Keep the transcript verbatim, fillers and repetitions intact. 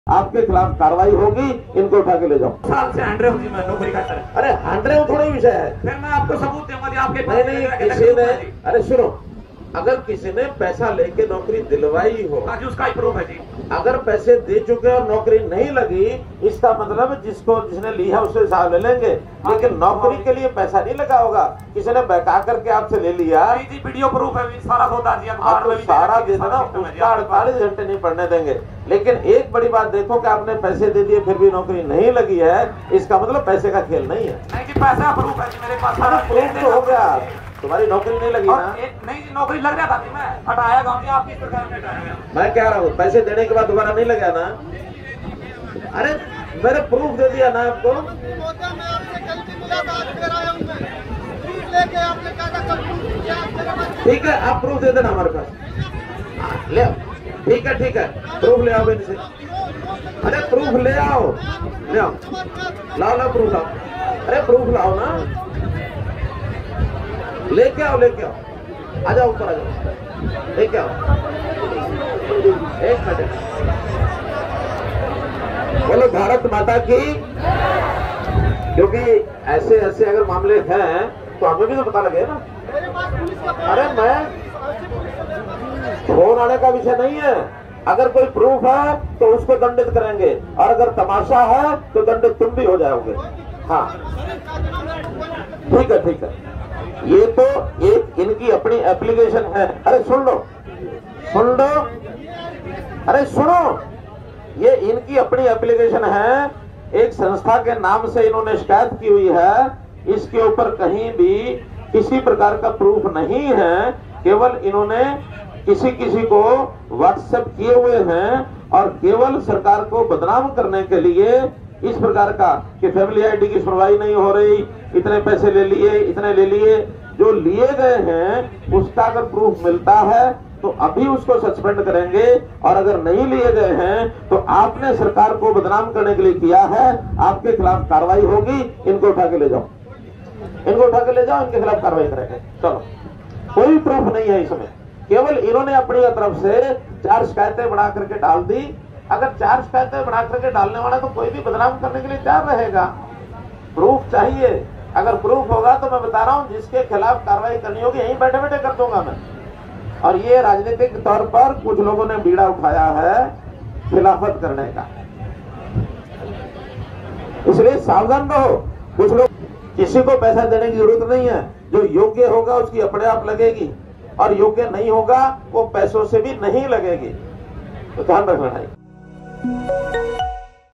आपके खिलाफ कार्रवाई होगी, इनको उठा के ले जाओ। साल से हैंड रहे हो जी, मैं नौकरी करता है। अरे हैंड रहे हो थोड़ा ही विषय है, फिर मैं आपको सबूत दूंगा जी आपके नहीं नहीं किसी ने, अरे सुनो, अगर किसी ने पैसा लेके नौकरी दिलवाई हो, जी उसका ही प्रूफ है जी। अगर पैसे दे चुके और नौकरी नहीं लगी, इसका मतलब जिसको जिसने ली है उससे हिसाब ले लेंगे, लेकिन नौकरी के लिए पैसा नहीं लगा होगा, किसी ने बहका करके आपसे ले लिया। जी वीडियो प्रूफ है, सारा होता जी, आप तो सारा दे देना, उसका अड़तालीस घंटे नहीं पढ़ने देंगे। लेकिन एक बड़ी बात देखो कि आपने पैसे दे दिए फिर भी नौकरी नहीं लगी है, इसका मतलब पैसे का खेल नहीं है। नहीं जी पैसा प्रूफ है जी मेरे पास, प्रूफ तो हो गया, तुम्हारी नौकरी नहीं लगी ना। नहीं जी नौकरी लग रहा था जी, मैं हटाया गाँव आपकी सरकार ने हटाया। मैं कह रहा हूँ पैसे देने के बाद दोबारा नहीं लगा ना। अरे मेरे प्रूफ दे दिया ना आपको। ठीक है आप प्रूफ दे देना हमारे पास, ले आओ। ठीक है ठीक है प्रूफ ले आओ इनसे। अरे प्रूफ ले आओ, ले आओ, लाओ लाओ प्रूफ लाओ। अरे प्रूफ लाओ ना, लेके आओ लेके आओ, आ जाओ ऊपर आ जाओ, लेके आओ। एक मिनट, बोलो भारत माता की। क्योंकि ऐसे ऐसे अगर मामले हैं तो हमें भी तो पता लगे ना। अरे मैं फोन आने का विषय नहीं है, अगर कोई प्रूफ है तो उसको दंडित करेंगे, और अगर तमाशा है तो दंडित तुम भी हो जाओगे। हाँ ठीक है ठीक है, ये तो एक इनकी अपनी एप्लीकेशन है। अरे सुन लो सुन लो, अरे सुनो, ये इनकी अपनी एप्लीकेशन है, एक संस्था के नाम से इन्होंने शिकायत की हुई है, इसके ऊपर कहीं भी किसी प्रकार का प्रूफ नहीं है, केवल इन्होंने किसी किसी को व्हाट्सएप किए हुए हैं, और केवल सरकार को बदनाम करने के लिए इस प्रकार का कि फैमिली आईडी की सुनवाई नहीं हो रही, इतने पैसे ले लिए इतने ले लिए, जो लिए गए हैं उसका अगर प्रूफ मिलता है तो अभी उसको सस्पेंड करेंगे, और अगर नहीं लिए गए हैं तो आपने सरकार को बदनाम करने के लिए किया है, आपके खिलाफ कार्रवाई होगी, इनको उठा के ले जाओ, इनको उठा के ले जाओ, इनके खिलाफ कार्रवाई करेंगे। चलो, कोई प्रूफ नहीं है इसमें, केवल इन्होंने अपनी तरफ से चार शिकायतें बना करके डाल दी। अगर चार शिकायतें बना करके डालने वाला तो कोई भी बदनाम करने के लिए तैयार रहेगा। प्रूफ चाहिए, अगर प्रूफ होगा तो मैं बता रहा हूँ जिसके खिलाफ कार्रवाई करनी होगी यहीं बैठे बैठे कर दूंगा मैं। और ये राजनीतिक तौर पर कुछ लोगों ने बीड़ा उठाया है खिलाफत करने का, इसलिए सावधान रहो। कुछ लोग, किसी को पैसा देने की जरूरत नहीं है, जो योग्य होगा उसकी अपने आप लगेगी, और योग्य नहीं होगा वो पैसों से भी नहीं लगेगी, तो ध्यान रखना है।